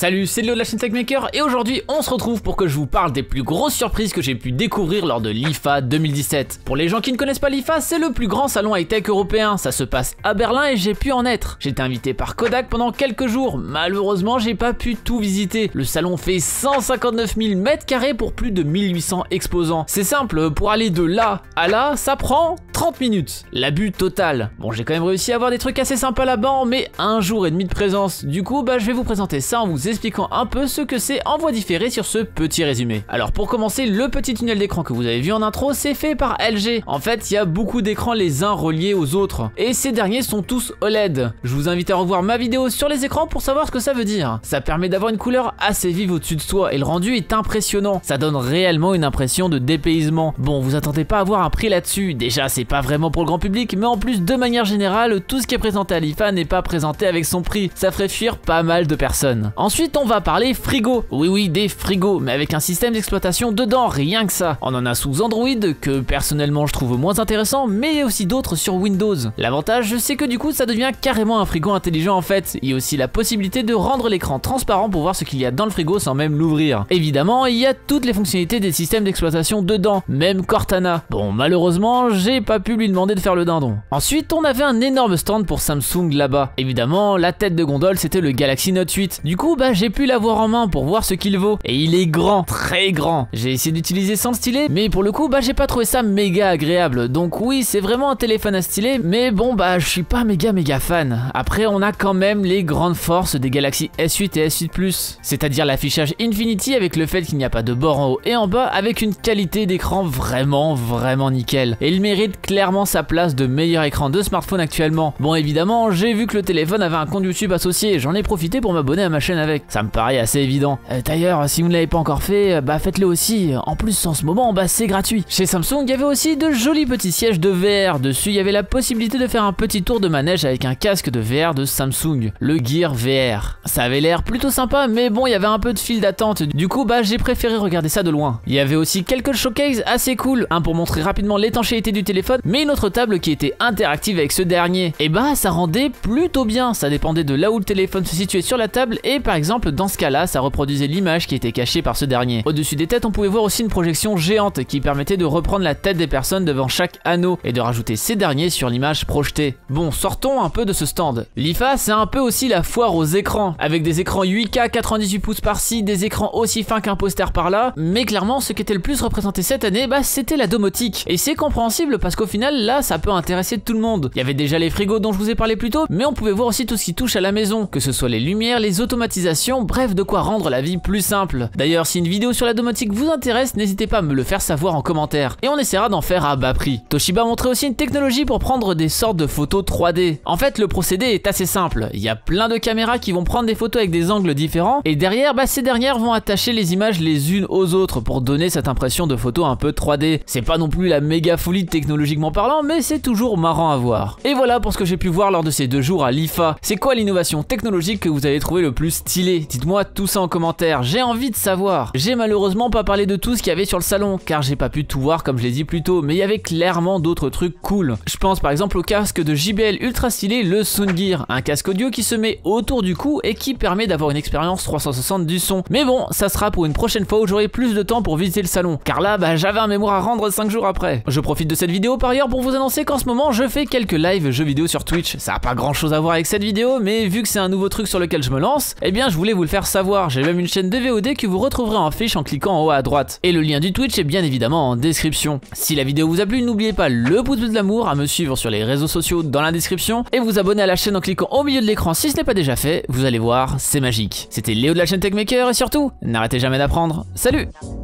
Salut, c'est Léo de la chaîne Techmaker et aujourd'hui on se retrouve pour que je vous parle des plus grosses surprises que j'ai pu découvrir lors de l'IFA 2017. Pour les gens qui ne connaissent pas l'IFA, c'est le plus grand salon high-tech européen, ça se passe à Berlin et j'ai pu en être. J'ai été invité par Kodak pendant quelques jours, malheureusement j'ai pas pu tout visiter. Le salon fait 159 000 m² pour plus de 1800 exposants. C'est simple, pour aller de là à là, ça prend 30 minutes. L'abus total. Bon, j'ai quand même réussi à avoir des trucs assez sympas là-bas, mais un jour et demi de présence. Du coup, je vais vous présenter ça en vous expliquant un peu ce que c'est en voie différée sur ce petit résumé. Alors pour commencer, le petit tunnel d'écran que vous avez vu en intro, c'est fait par LG. En fait, il y a beaucoup d'écrans les uns reliés aux autres. Et ces derniers sont tous OLED. Je vous invite à revoir ma vidéo sur les écrans pour savoir ce que ça veut dire. Ça permet d'avoir une couleur assez vive au-dessus de soi et le rendu est impressionnant. Ça donne réellement une impression de dépaysement. Bon, vous attendez pas à avoir un prix là-dessus. Déjà, c'est pas vraiment pour le grand public, mais en plus, de manière générale, tout ce qui est présenté à l'IFA n'est pas présenté avec son prix. Ça ferait fuir pas mal de personnes. Ensuite, on va parler frigo. Oui, des frigos, mais avec un système d'exploitation dedans, rien que ça. On en a sous Android, que personnellement je trouve moins intéressant, mais il y a aussi d'autres sur Windows. L'avantage, c'est que du coup, ça devient carrément un frigo intelligent en fait. Il y a aussi la possibilité de rendre l'écran transparent pour voir ce qu'il y a dans le frigo sans même l'ouvrir. Évidemment, il y a toutes les fonctionnalités des systèmes d'exploitation dedans, même Cortana. Bon, malheureusement, j'ai pas pu lui demander de faire le dindon. Ensuite, on avait un énorme stand pour Samsung là-bas. Évidemment, la tête de gondole, c'était le Galaxy Note 8. Du coup, j'ai pu l'avoir en main pour voir ce qu'il vaut. Et il est grand, très grand. J'ai essayé d'utiliser sans le stylet, mais pour le coup, j'ai pas trouvé ça méga agréable. Donc oui, c'est vraiment un téléphone à stylet, mais bon, je suis pas méga fan. Après, on a quand même les grandes forces des Galaxy S8 et S8 Plus. C'est-à-dire l'affichage Infinity avec le fait qu'il n'y a pas de bord en haut et en bas, avec une qualité d'écran vraiment nickel. Et il mérite clairement sa place de meilleur écran de smartphone actuellement. Bon, évidemment, j'ai vu que le téléphone avait un compte YouTube associé, j'en ai profité pour m'abonner à ma chaîne avec. Ça me paraît assez évident. D'ailleurs, si vous ne l'avez pas encore fait, faites-le aussi. En plus, en ce moment, c'est gratuit. Chez Samsung, il y avait aussi de jolis petits sièges de VR. Dessus, il y avait la possibilité de faire un petit tour de manège avec un casque de VR de Samsung, le Gear VR. Ça avait l'air plutôt sympa, mais bon, il y avait un peu de file d'attente. Du coup, j'ai préféré regarder ça de loin. Il y avait aussi quelques showcases assez cool. Un pour montrer rapidement l'étanchéité du téléphone, mais une autre table qui était interactive avec ce dernier. Et ça rendait plutôt bien. Ça dépendait de là où le téléphone se situait sur la table et par exemple, dans ce cas-là, ça reproduisait l'image qui était cachée par ce dernier. Au-dessus des têtes, on pouvait voir aussi une projection géante qui permettait de reprendre la tête des personnes devant chaque anneau et de rajouter ces derniers sur l'image projetée. Bon, sortons un peu de ce stand. L'IFA, c'est un peu aussi la foire aux écrans, avec des écrans 8K 98 pouces par-ci, des écrans aussi fins qu'un poster par-là, mais clairement, ce qui était le plus représenté cette année, c'était la domotique. Et c'est compréhensible parce qu'au final, là, ça peut intéresser tout le monde. Il y avait déjà les frigos dont je vous ai parlé plus tôt, mais on pouvait voir aussi tout ce qui touche à la maison, que ce soit les lumières, les automatisations, bref, de quoi rendre la vie plus simple. D'ailleurs, si une vidéo sur la domotique vous intéresse, n'hésitez pas à me le faire savoir en commentaire, et on essaiera d'en faire à bas prix. Toshiba montrait aussi une technologie pour prendre des sortes de photos 3D. En fait, le procédé est assez simple. Il y a plein de caméras qui vont prendre des photos avec des angles différents, et derrière, ces dernières vont attacher les images les unes aux autres pour donner cette impression de photo un peu 3D. C'est pas non plus la méga folie technologiquement parlant, mais c'est toujours marrant à voir. Et voilà pour ce que j'ai pu voir lors de ces 2 jours à l'IFA. C'est quoi l'innovation technologique que vous avez trouvé le plus stylé? Dites-moi tout ça en commentaire, j'ai envie de savoir. J'ai malheureusement pas parlé de tout ce qu'il y avait sur le salon, car j'ai pas pu tout voir comme je l'ai dit plus tôt, mais il y avait clairement d'autres trucs cool. Je pense par exemple au casque de JBL ultra stylé, le Soundgear, un casque audio qui se met autour du cou et qui permet d'avoir une expérience 360 du son. Mais bon, ça sera pour une prochaine fois où j'aurai plus de temps pour visiter le salon, car là, j'avais un mémoire à rendre 5 jours après. Je profite de cette vidéo par ailleurs pour vous annoncer qu'en ce moment, je fais quelques lives jeux vidéo sur Twitch. Ça a pas grand chose à voir avec cette vidéo, mais vu que c'est un nouveau truc sur lequel je me lance, je voulais vous le faire savoir. J'ai même une chaîne de VOD que vous retrouverez en fiche en cliquant en haut à droite. Et le lien du Twitch est bien évidemment en description. Si la vidéo vous a plu, n'oubliez pas le pouce bleu de l'amour, à me suivre sur les réseaux sociaux dans la description et vous abonner à la chaîne en cliquant au milieu de l'écran si ce n'est pas déjà fait. Vous allez voir, c'est magique. C'était Léo de la chaîne Techmaker et surtout, n'arrêtez jamais d'apprendre. Salut!